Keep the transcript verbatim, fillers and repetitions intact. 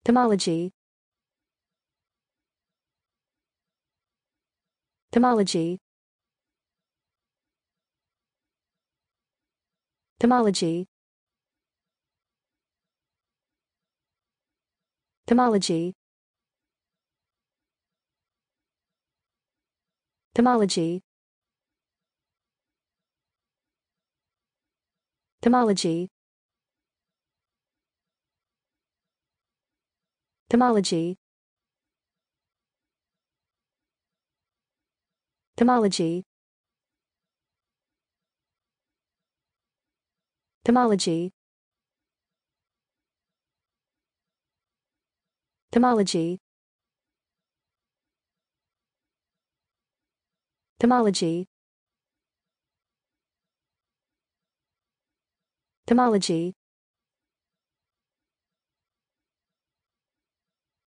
Pomology. Pomology. Pomology. Pomology. Pomology. Pomology. Pomology. Pomology. Pomology. Pomology. Pomology. Pomology.